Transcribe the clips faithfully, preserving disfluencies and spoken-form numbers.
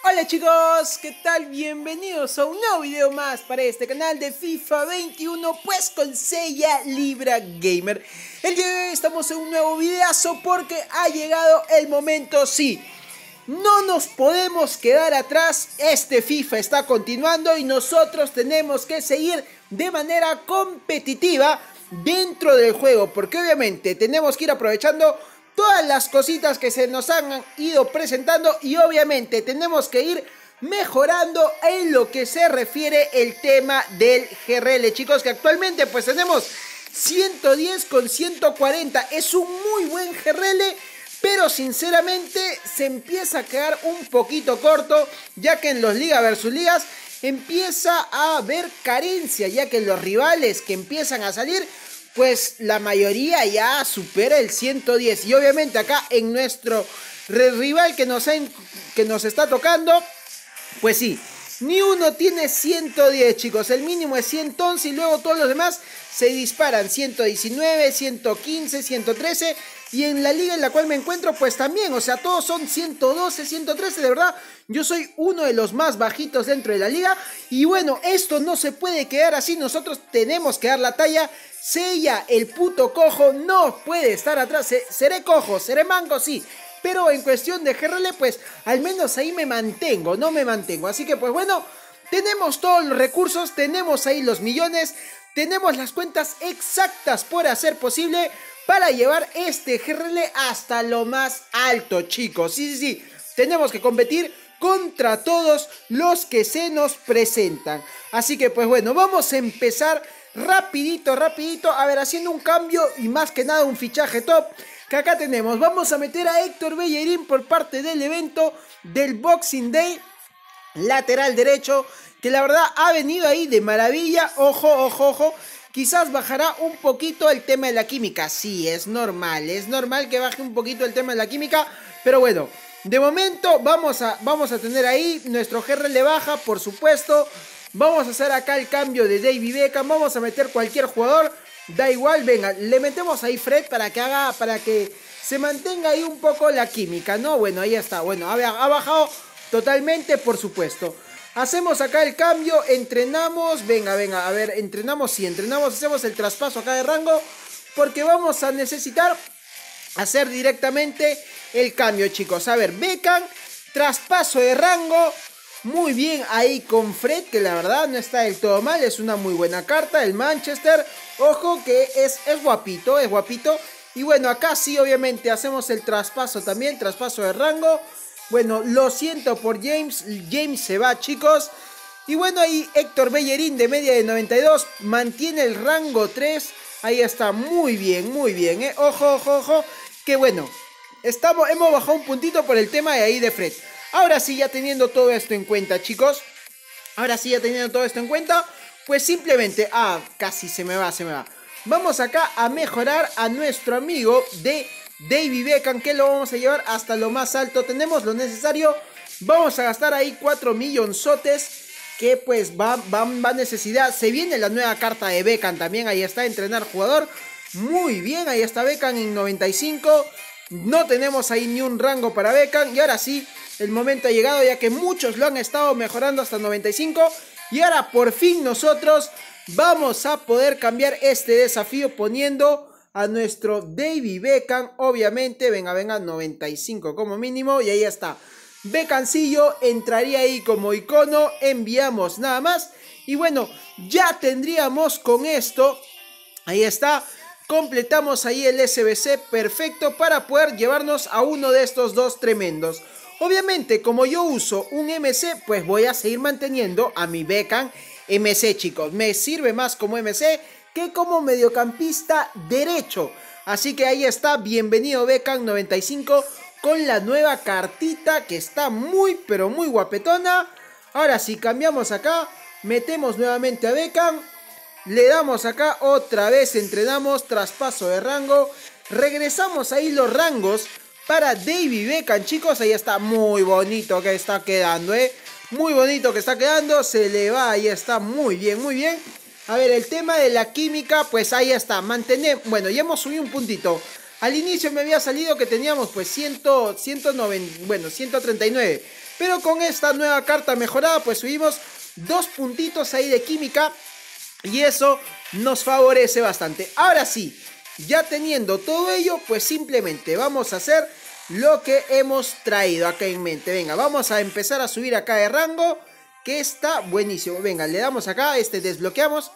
Hola chicos, ¿qué tal? Bienvenidos a un nuevo video más para este canal de FIFA veintiuno, pues con Sella Libra Gamer. El día de hoy estamos en un nuevo videazo porque ha llegado el momento, sí. No nos podemos quedar atrás, este FIFA está continuando y nosotros tenemos que seguir de manera competitiva dentro del juego, porque obviamente tenemos que ir aprovechando todas las cositas que se nos han ido presentando y obviamente tenemos que ir mejorando en lo que se refiere el tema del G R L, chicos, que actualmente pues tenemos ciento diez con ciento cuarenta, es un muy buen G R L, pero sinceramente se empieza a quedar un poquito corto, ya que en los Liga versus Ligas empieza a haber carencia, ya que los rivales que empiezan a salir, pues la mayoría ya supera el ciento diez. Y obviamente acá en nuestro rival que nos, ha, que nos está tocando, pues sí, ni uno tiene ciento diez, chicos. El mínimo es ciento once y luego todos los demás se disparan ciento diecinueve, ciento quince, ciento trece. Y en la liga en la cual me encuentro, pues también, o sea, todos son ciento doce, ciento trece, de verdad. Yo soy uno de los más bajitos dentro de la liga. Y bueno, esto no se puede quedar así, nosotros tenemos que dar la talla. Sella, el puto cojo, no puede estar atrás. Seré cojo, seré manco, sí. Pero en cuestión de G R L, pues al menos ahí me mantengo, no me mantengo. Así que pues bueno, tenemos todos los recursos, tenemos ahí los millones, tenemos las cuentas exactas por hacer posible para llevar este G R L hasta lo más alto, chicos. Sí, sí, sí, tenemos que competir contra todos los que se nos presentan. Así que pues bueno, vamos a empezar rapidito, rapidito, a ver, haciendo un cambio y más que nada un fichaje top. Que acá tenemos, vamos a meter a Héctor Bellerín por parte del evento del Boxing Day, lateral derecho, que la verdad ha venido ahí de maravilla. Ojo, ojo, ojo, quizás bajará un poquito el tema de la química. Sí, es normal, es normal que baje un poquito el tema de la química, pero bueno, de momento vamos a, vamos a tener ahí nuestro G R L baja, por supuesto. Vamos a hacer acá el cambio de David Beckham, vamos a meter cualquier jugador, da igual, venga, le metemos ahí Fred para que haga, para que se mantenga ahí un poco la química, ¿no? Bueno, ahí está, bueno, ha, ha bajado totalmente, por supuesto. Hacemos acá el cambio, entrenamos, venga, venga, a ver, entrenamos, sí, entrenamos, hacemos el traspaso acá de rango, porque vamos a necesitar hacer directamente el cambio, chicos. A ver, Beckham, traspaso de rango. Muy bien ahí con Fred, que la verdad no está del todo mal, es una muy buena carta, el Manchester, ojo que es, es guapito, es guapito. Y bueno, acá sí obviamente hacemos el traspaso también, traspaso de rango. Bueno, lo siento por James, James se va, chicos. Y bueno, ahí Héctor Bellerín de media de noventa y dos, mantiene el rango tres, ahí está, muy bien, muy bien, ¿eh? Ojo, ojo, ojo, que bueno, estamos, hemos bajado un puntito por el tema de ahí de Fred. Ahora sí, ya teniendo todo esto en cuenta, chicos, ahora sí, ya teniendo todo esto en cuenta, pues simplemente, ah, casi se me va, se me va. Vamos acá a mejorar a nuestro amigo de David Beckham, que lo vamos a llevar hasta lo más alto. Tenemos lo necesario, vamos a gastar ahí cuatro millonzotes, que pues va, va, va necesidad. Se viene la nueva carta de Beckham también, ahí está, entrenar jugador. Muy bien, ahí está Beckham en noventa y cinco. No tenemos ahí ni un rango para Beckham. Y ahora sí, el momento ha llegado, ya que muchos lo han estado mejorando hasta noventa y cinco. Y ahora por fin nosotros vamos a poder cambiar este desafío poniendo a nuestro David Beckham. Obviamente, venga, venga, noventa y cinco como mínimo. Y ahí está. Beckhamcillo entraría ahí como icono. Enviamos nada más. Y bueno, ya tendríamos con esto. Ahí está. Completamos ahí el S B C perfecto para poder llevarnos a uno de estos dos tremendos. Obviamente, como yo uso un M C, pues voy a seguir manteniendo a mi Beckham M C, chicos. Me sirve más como M C que como mediocampista derecho. Así que ahí está, bienvenido Beckham noventa y cinco con la nueva cartita que está muy, pero muy guapetona. Ahora sí, cambiamos acá, metemos nuevamente a Beckham. Le damos acá otra vez, entrenamos, traspaso de rango. Regresamos ahí los rangos para David Beckham, chicos. Ahí está, muy bonito que está quedando, ¿eh? Muy bonito que está quedando, se le va, ahí está, muy bien, muy bien. A ver, el tema de la química, pues ahí está, mantener, bueno, ya hemos subido un puntito. Al inicio me había salido que teníamos pues cien, ciento noventa, bueno, ciento treinta y nueve. Pero con esta nueva carta mejorada pues subimos dos puntitos ahí de química y eso nos favorece bastante. Ahora sí, ya teniendo todo ello, pues simplemente vamos a hacer lo que hemos traído acá en mente. Venga, vamos a empezar a subir acá de rango, que está buenísimo. Venga, le damos acá, este desbloqueamos.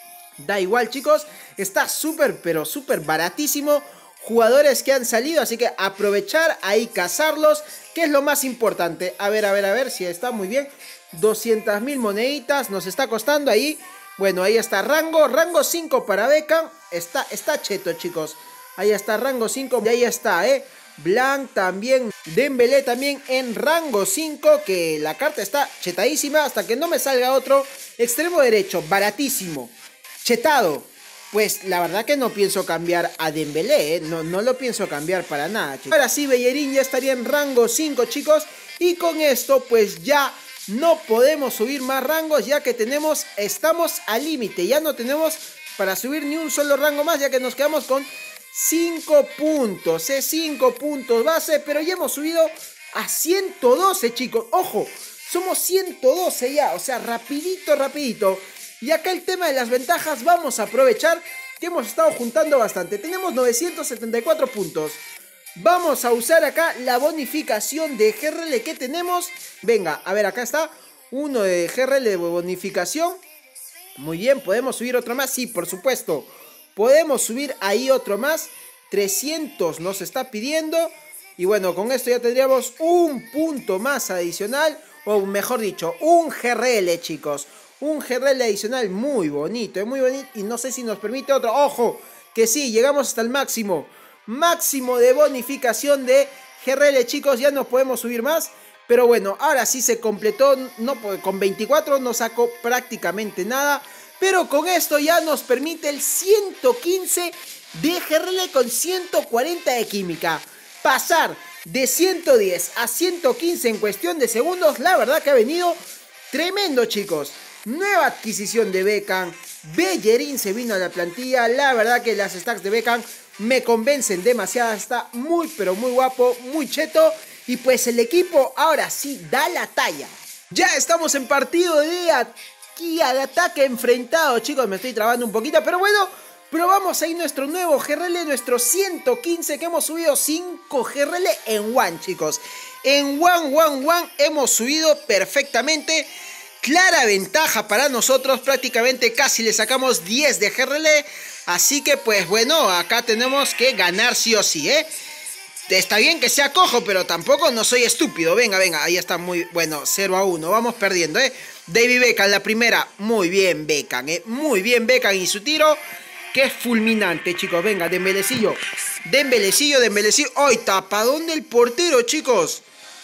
Da igual, chicos, está súper, pero súper baratísimo. Jugadores que han salido, así que aprovechar ahí, cazarlos, que es lo más importante. A ver, a ver, a ver si está muy bien. doscientas mil moneditas nos está costando ahí. Bueno, ahí está rango, rango cinco para Beckham. Está, está cheto, chicos. Ahí está rango cinco, y ahí está, eh. Blanc también, Dembélé también en rango cinco, que la carta está chetadísima hasta que no me salga otro. Extremo derecho, baratísimo, chetado. Pues la verdad que no pienso cambiar a Dembélé, ¿eh? no, no lo pienso cambiar para nada, chicos. Ahora sí, Bellerín ya estaría en rango cinco, chicos. Y con esto pues ya no podemos subir más rangos, ya que tenemos, estamos al límite. Ya no tenemos para subir ni un solo rango más, ya que nos quedamos con cinco puntos, ¿eh? cinco puntos base, pero ya hemos subido a ciento doce, chicos. Ojo, somos ciento doce ya, o sea, rapidito, rapidito. Y acá el tema de las ventajas, vamos a aprovechar que hemos estado juntando bastante. Tenemos novecientos setenta y cuatro puntos. Vamos a usar acá la bonificación de G R L que tenemos. Venga, a ver, acá está uno de G R L de bonificación. Muy bien, ¿podemos subir otro más? Sí, por supuesto. Podemos subir ahí otro más. trescientos nos está pidiendo. Y bueno, con esto ya tendríamos un punto más adicional. O mejor dicho, un G R L, chicos. Un G R L adicional muy bonito, muy bonito. Y no sé si nos permite otro. ¡Ojo! Que sí, llegamos hasta el máximo. Máximo de bonificación de G R L, chicos. Ya no podemos subir más. Pero bueno, ahora sí se completó. No, con veinticuatro no sacó prácticamente nada. Pero con esto ya nos permite el ciento quince de G R L con ciento cuarenta de química. Pasar de ciento diez a ciento quince en cuestión de segundos. La verdad que ha venido tremendo, chicos. Nueva adquisición de Beckham. Bellerín se vino a la plantilla. La verdad que las stacks de Beckham me convencen demasiado. Está muy pero muy guapo, muy cheto. Y pues el equipo ahora sí da la talla. Ya estamos en partido de aquí al ataque enfrentado, chicos. Me estoy trabando un poquito, pero bueno, probamos ahí nuestro nuevo G R L, nuestro ciento quince, que hemos subido cinco G R L en One, chicos. En One, One, One hemos subido perfectamente. Clara ventaja para nosotros, prácticamente casi le sacamos diez de G R L. Así que pues bueno, acá tenemos que ganar sí o sí, ¿eh? Está bien que sea cojo, pero tampoco no soy estúpido. Venga, venga, ahí está muy bueno, cero a uno, vamos perdiendo, ¿eh? David Beckham, la primera, muy bien Beckham, ¿eh? Muy bien Beckham y su tiro, que es fulminante, chicos. Venga, Dembélecillo, Dembélecillo, Dembélecillo. ¡Ay, tapadón del portero, chicos!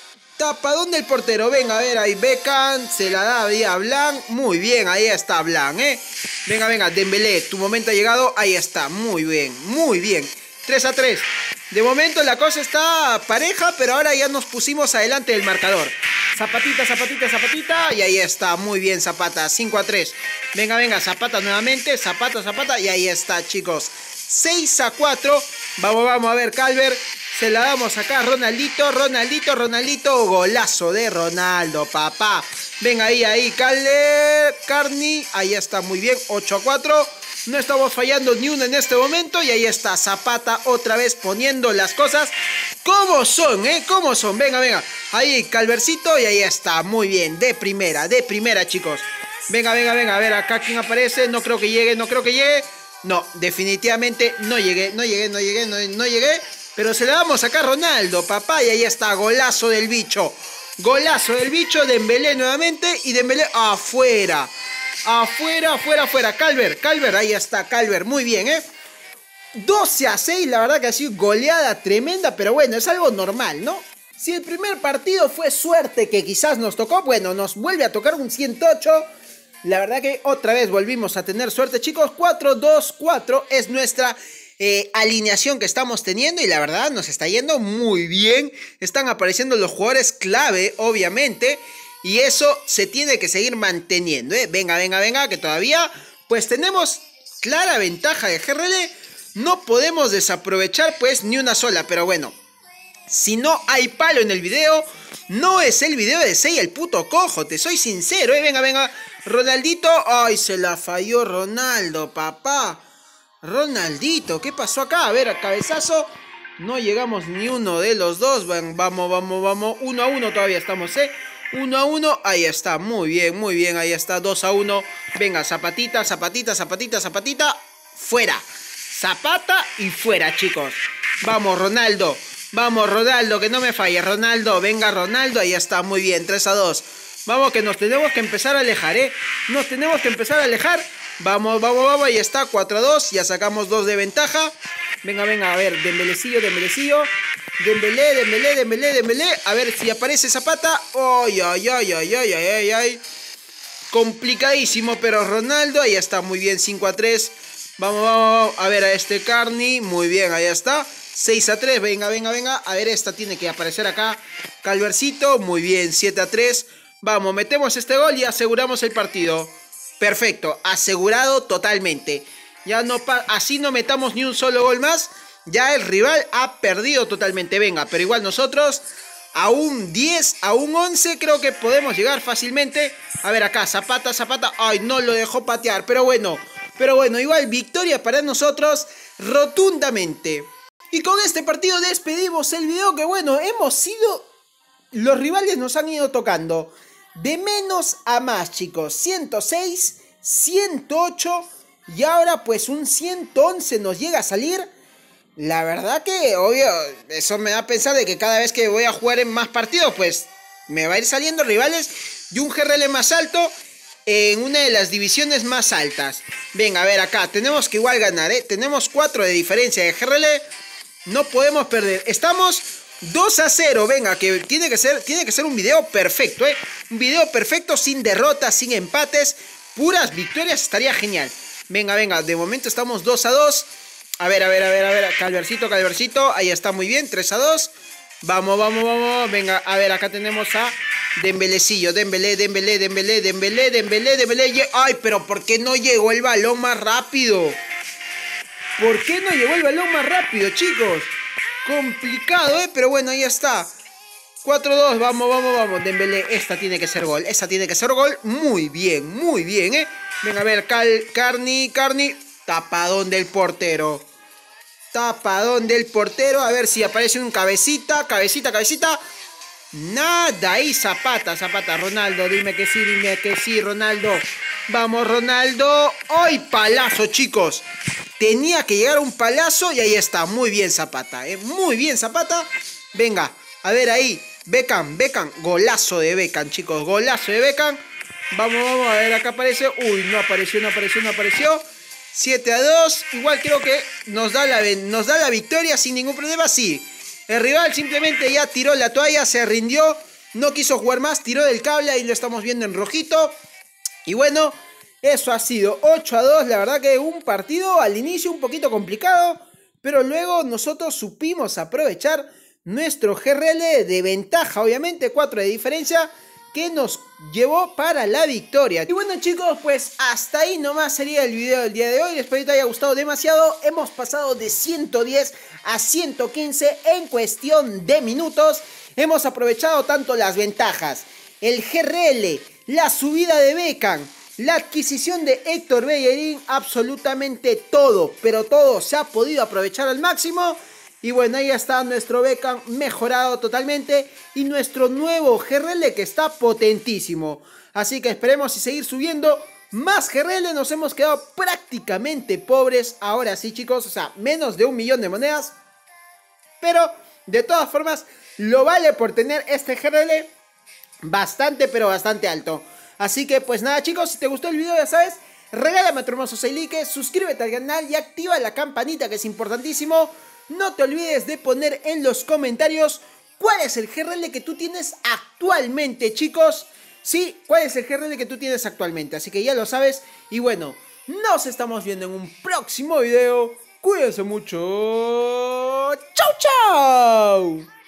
Tapadón del portero, venga, a ver, ahí Beckham, se la da ahí a Blanc, muy bien, ahí está Blanc, ¿eh? Venga, venga, Dembélé, tu momento ha llegado, ahí está, muy bien, muy bien. tres a tres. De momento la cosa está pareja, pero ahora ya nos pusimos adelante del marcador. Zapatita, zapatita, zapatita. Y ahí está, muy bien Zapata, cinco a tres. Venga, venga, Zapata nuevamente. Zapata, Zapata. Y ahí está, chicos. seis a cuatro. Vamos, vamos a ver, Calvert. Se la damos acá a Ronaldito, Ronaldito, Ronaldito. Golazo de Ronaldo, papá. Venga, ahí, ahí, Calvert, Carney. Ahí está, muy bien, ocho a cuatro. No estamos fallando ni una en este momento. Y ahí está Zapata otra vez poniendo las cosas como son, ¿eh? Como son. Venga, venga. Ahí Calvercito y ahí está. Muy bien. De primera, de primera, chicos. Venga, venga, venga. A ver acá quién aparece. No creo que llegue, no creo que llegue. No, definitivamente no llegué, no llegué, no llegué, no, no llegué. Pero se la damos acá a Ronaldo, papá. Y ahí está. Golazo del bicho. Golazo del bicho. Dembélé nuevamente. Y Dembélé afuera. Afuera, afuera, afuera. Calvert, Calvert, ahí está, Calvert. Muy bien, ¿eh? doce a seis, la verdad que ha sido goleada tremenda, pero bueno, es algo normal, ¿no? Si el primer partido fue suerte que quizás nos tocó, bueno, nos vuelve a tocar un ciento ocho. La verdad que otra vez volvimos a tener suerte, chicos. cuatro dos cuatro es nuestra eh, alineación que estamos teniendo y la verdad nos está yendo muy bien. Están apareciendo los jugadores clave, obviamente. Y eso se tiene que seguir manteniendo, ¿eh? Venga, venga, venga, que todavía pues tenemos clara ventaja de G R L. No podemos desaprovechar pues ni una sola, pero bueno. Si no hay palo en el video, no es el video de Seiya el puto cojo. Te soy sincero, eh. Venga, venga. Ronaldito. Ay, se la falló Ronaldo, papá. Ronaldito, ¿qué pasó acá? A ver, a cabezazo. No llegamos ni uno de los dos. Vamos, vamos, vamos. Uno a uno todavía estamos, eh. Uno a uno. Ahí está. Muy bien, muy bien. Ahí está. Dos a uno. Venga, zapatita, zapatita, zapatita, zapatita. Fuera. Zapata y fuera, chicos. Vamos, Ronaldo. Vamos, Ronaldo, que no me falle. Ronaldo, venga, Ronaldo. Ahí está, muy bien, tres a dos. Vamos, que nos tenemos que empezar a alejar, ¿eh? Nos tenemos que empezar a alejar. Vamos, vamos, vamos. Ahí está, cuatro a dos. Ya sacamos dos de ventaja. Venga, venga, a ver. Dembelecillo, Dembelecillo. Dembelé, Dembelé, Dembelé, Dembelé. A ver si aparece Zapata. Ay, ay, ay, ay, ay, ay, ay, ay. Complicadísimo, pero Ronaldo. Ahí está, muy bien, cinco a tres. Vamos, vamos, a ver a este Carney. Muy bien, ahí está. seis a tres, venga, venga, venga. A ver, esta tiene que aparecer acá. Calvercito, muy bien, siete a tres. Vamos, metemos este gol y aseguramos el partido. Perfecto, asegurado totalmente. Ya no así no metamos ni un solo gol más. Ya el rival ha perdido totalmente. Venga, pero igual nosotros a un diez, a un once creo que podemos llegar fácilmente. A ver acá, Zapata, Zapata. Ay, no lo dejó patear, pero bueno. Pero bueno, igual victoria para nosotros rotundamente. Y con este partido despedimos el video que bueno, hemos sido... Los rivales nos han ido tocando de menos a más, chicos. ciento seis, ciento ocho y ahora pues un ciento once nos llega a salir. La verdad que, obvio, eso me da a pensar de que cada vez que voy a jugar en más partidos, pues me va a ir saliendo rivales de un G R L más alto en una de las divisiones más altas. Venga, a ver acá, tenemos que igual ganar, ¿eh? Tenemos cuatro de diferencia de G R L. No podemos perder. Estamos dos a cero. Venga, que tiene que ser, tiene que ser un video perfecto, ¿eh? Un video perfecto, sin derrotas, sin empates. Puras victorias, estaría genial. Venga, venga, de momento estamos dos a dos. A ver, a ver, a ver, a ver. Calvercito, Calvercito. Ahí está, muy bien, tres a dos. Vamos, vamos, vamos. Venga, a ver, acá tenemos a Dembelecillo. Dembelé, Dembelé, Dembelé, Dembelé, Dembelé, Dembelé. Ay, pero ¿por qué no llegó el balón más rápido? ¿Por qué no llegó el balón más rápido, chicos? Complicado, ¿eh? Pero bueno, ahí está. cuatro a dos, vamos, vamos, vamos. Dembélé, esta tiene que ser gol. Esta tiene que ser gol. Muy bien, muy bien, ¿eh? Venga, a ver, Cal, Carney, Carney. Tapadón del portero. Tapadón del portero. A ver si aparece un cabecita, cabecita, cabecita. Nada, ahí Zapata, Zapata. Ronaldo, dime que sí, dime que sí, Ronaldo. Vamos, Ronaldo. ¡Ay, palazo, chicos! Tenía que llegar un palazo y ahí está. Muy bien, Zapata, ¿eh? Muy bien, Zapata. Venga, a ver ahí. Beckham, Beckham. Golazo de Beckham, chicos. Golazo de Beckham. Vamos, vamos, a ver, acá aparece. Uy, no apareció, no apareció, no apareció. siete a dos. Igual creo que nos da, la, nos da la victoria sin ningún problema. Sí. El rival simplemente ya tiró la toalla, se rindió. No quiso jugar más, tiró del cable. Ahí lo estamos viendo en rojito. Y bueno, eso ha sido ocho a dos. La verdad que un partido al inicio un poquito complicado. Pero luego nosotros supimos aprovechar nuestro G R L de ventaja. Obviamente cuatro de diferencia, que nos llevó para la victoria. Y bueno, chicos, pues hasta ahí nomás sería el video del día de hoy. Espero que te haya gustado demasiado. Hemos pasado de ciento diez a ciento quince en cuestión de minutos. Hemos aprovechado tanto las ventajas, el G R L, la subida de Beckham, la adquisición de Héctor Bellerín, absolutamente todo, pero todo se ha podido aprovechar al máximo. Y bueno, ahí está nuestro Beckham mejorado totalmente y nuestro nuevo G R L que está potentísimo. Así que esperemos y seguir subiendo más G R L. Nos hemos quedado prácticamente pobres ahora sí, chicos, o sea, menos de un millón de monedas. Pero de todas formas lo vale por tener este G R L bastante, pero bastante alto. Así que pues nada, chicos, si te gustó el video ya sabes, regálame tu hermoso seis likes, suscríbete al canal y activa la campanita, que es importantísimo. No te olvides de poner en los comentarios cuál es el G R L que tú tienes actualmente, chicos. Sí, cuál es el G R L que tú tienes actualmente, así que ya lo sabes. Y bueno, nos estamos viendo en un próximo video. Cuídense mucho. ¡Chau, chau!